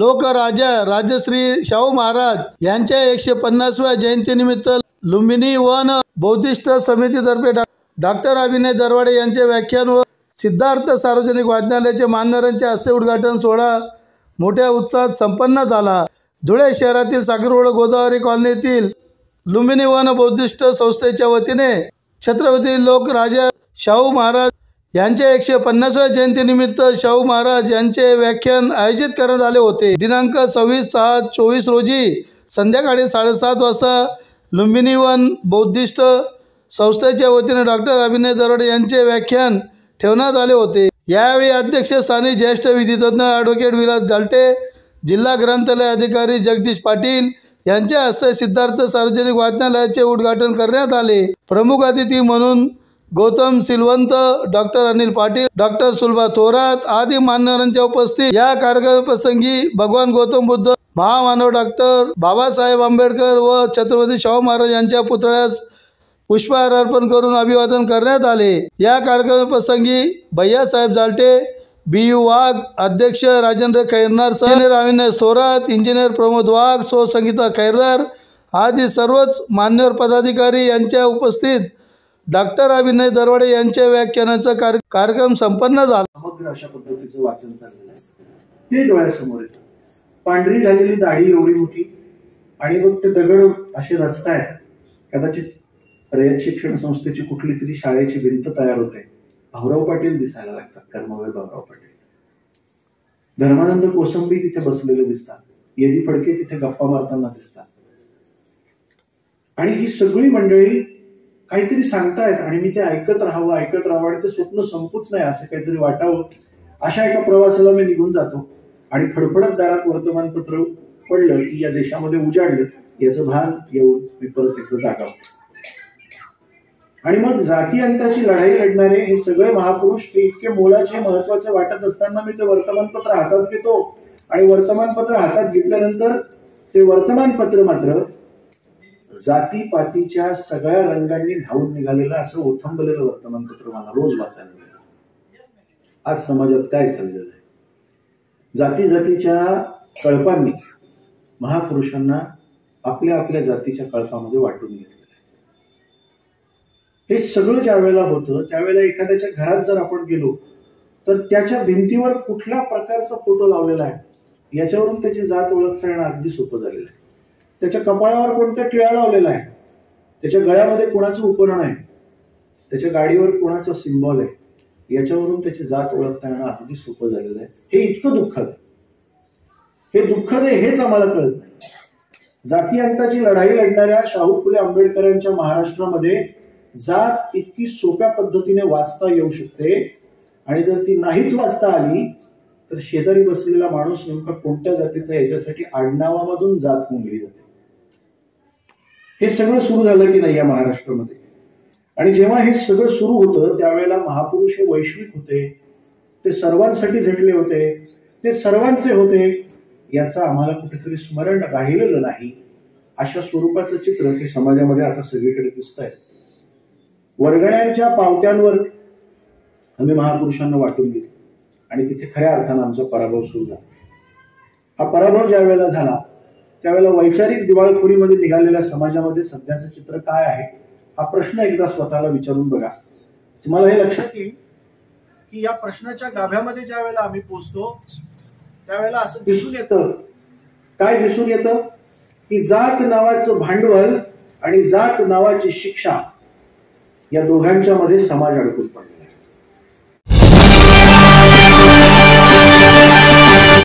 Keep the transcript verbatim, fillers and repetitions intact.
लोकराजा राजश्री शाहू महाराज यांच्या एकशे पन्नासव्या जयंतीनिमित्त लुंबिनी वन बौद्धिस्ट समितीतर्फे डॉ डॉक्टर अभिनय दरवाडे यांचे व्याख्यान व सिद्धार्थ सार्वजनिक वाचनालयाचे मान्यवरांच्या हस्ते उद्घाटन सोहळा मोठ्या उत्साहात संपन्न झाला। धुळे शहरातील सागर रोड गोदावरी कॉलनीतील लुंबिनी वन बौद्धिस्ट संस्थेच्या वतीने छत्रपती लोकराजा शाहू महाराज यांच्या एकशे पन्नासव्या जयंतीनिमित्त शाहू महाराज यांचे व्याख्यान आयोजित करण्यात आले होते। दिनांक सव्वीस सहा चोवीस रोजी संध्याकाळी साडेसात वाजता लुंबिनी वन बौद्धिस्ट संस्थेच्या वतीने डॉक्टर अभिनय दरवाडे यांचे व्याख्यान ठेवण्यात आले होते। यावेळी अध्यक्षस्थानी ज्येष्ठ विधितज्ञ ॲडव्होकेट विलास जालटे, जिल्हा ग्रंथालय अधिकारी जगदीश पाटील यांच्या हस्ते सिद्धार्थ सार्वजनिक वाचनालयाचे उद्घाटन करण्यात आले। प्रमुख अतिथी म्हणून गौतम सिलवंत, डॉक्टर अनिल पाटील, डॉक्टर सुलभा थोरात आदी मान्यवरांच्या उपस्थित या कार्यक्रमाप्रसंगी भगवान गौतम बुद्ध, महामानव डॉक्टर बाबासाहेब आंबेडकर व छत्रपती शाहू महाराज यांच्या पुतळ्यास पुष्पहार अर्पण करून अभिवादन करण्यात आले। या कार्यक्रमाप्रसंगी भैयासाहेब जालटे, बी यू वाघ, अध्यक्ष राजेंद्र खैरनार, इंजिनियर अविनाश थोरात, इंजिनियर प्रमोद वाघ, सो संगीता खैरनार आदी सर्वच मान्यवर पदाधिकारी यांच्या उपस्थित डॉक्टर अभिनय दरवाडे यांच्या व्याख्यानाचा कार्यक्रम संपन्न झाला। समग्र अशा पद्धतीचं वाचन चाललेलं आहे ते डोळ्यासमोर येतं। पांढरी झालेली दाढी एवढी मोठी आणि मग ते दगड असे रचतायत। कदाचित रयत शिक्षण संस्थेची कुठली तरी शाळेची भिंत तयार होते। भाऊराव पाटील दिसायला लागतात, कर्मवीर भाऊराव पाटील। धर्मानंद कोसंबी तिथे बसलेले दिसतात, येदी फडके तिथे गप्पा मारताना दिसतात आणि ही सगळी मंडळी काहीतरी सांगतायत आणि मी ते ऐकत राहावं ऐकत राहावं आणि ते स्वप्न संपूच नाही असं काहीतरी वाटावं। अशा एका प्रवासाला मी निघून जातो आणि फडफडत दारात वर्तमानपत्र पडलं की या देशामध्ये उजाडलं याचं भान येऊन मी परत एकदा जागा होतो। आणि मग जाती अंताची लढाई लढणारे हे सगळे महापुरुष हे इतके मोलाचे महत्वाचे वाटत असताना मी ते वर्तमानपत्र हातात घेतो आणि वर्तमानपत्र हातात घेतल्यानंतर ते वर्तमानपत्र मात्र जातीपातीच्या सगळ्या रंगांनी धावून निघालेलं असं ओथंबलेलं वर्तमानपत्र मला रोज वाचायला मिळालं। आज समाजात काय चाललेलं आहे? जाती जातीच्या कळपांनी महापुरुषांना आपल्या आपल्या जातीच्या कळपामध्ये वाटून घेतलं। हे सगळं ज्या वेळेला होतं त्यावेळेला एखाद्याच्या घरात जर आपण गेलो तर त्याच्या भिंतीवर कुठल्या प्रकारचा फोटो लावलेला आहे याच्यावरून त्याची जात ओळखता येणं अगदी सोपं झालेलं आहे। त्याच्या कपाळावर कोणत्या टिळा लावलेला आहे, त्याच्या गळ्यामध्ये कोणाचं उपकरण आहे, त्याच्या गाडीवर कोणाचा सिम्बॉल आहे याच्यावरून त्याची जात ओळखता येणं अगदी सोपं झालेलं आहे। हे इतकं दुःखद हे दुःखद आहे हेच आम्हाला कळत नाही। जाती अंताची लढाई लढणाऱ्या शाहू फुले आंबेडकरांच्या महाराष्ट्रामध्ये जात इतकी सोप्या पद्धतीने वाचता येऊ शकते आणि जर ती नाहीच वाचता आली तर शेजारी बसलेला माणूस नेमका कोणत्या जातीचा याच्यासाठी आडनावामधून जात मोजली जाते। हे सगळं सुरू झालं की नाही या महाराष्ट्रामध्ये? आणि जेव्हा हे सगळं सुरू होतं त्यावेळेला महापुरुष हे वैश्विक होते, ते सर्वांसाठी झटले होते, ते सर्वांचे होते याचं आम्हाला कुठेतरी स्मरण राहिलेलं नाही। अशा स्वरूपाचं चित्र हे समाजामध्ये आता सगळीकडे दिसतंय। वर्गण्यांच्या पावत्यांवर आम्ही महापुरुषांना वाटून घेतलं आणि तिथे खऱ्या अर्थानं आमचा पराभव सुरू झाला। हा पराभव ज्या वेळेला झाला त्यावेळेला वैचारिक दिवाळखोरीमध्ये निघालेल्या समाजामध्ये सध्याचं चित्र काय आहे हा प्रश्न एकदा स्वतःला विचारून बघा। तुम्हाला हे लक्षात येईल की या प्रश्नाच्या गाभ्यामध्ये ज्या वेळेला आम्ही पोहोचतो त्यावेळेला असं दिसून येतं, काय दिसून येतं की जात नावाचं भांडवल आणि जात नावाची शिक्षा या दोघांच्या मध्ये समाज अडकून पडला।